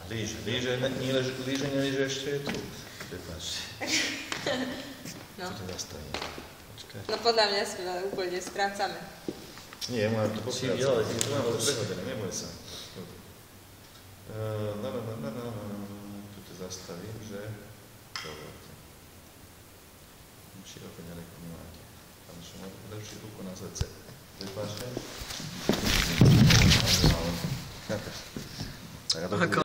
Líže ešte je tu. Prepáčte. No. Čo to zastaví? Počkaj. No podľa mňa si úplne strácame. Nie, mám to Či popracovať. ďalej, Tu mám to prehodené, neboj sa. Tu to zastavím, že... Dovolte. Široko ďaleko nemáte. Tam čo mám dlhší ruku na zrce. Prepáčte. Tak a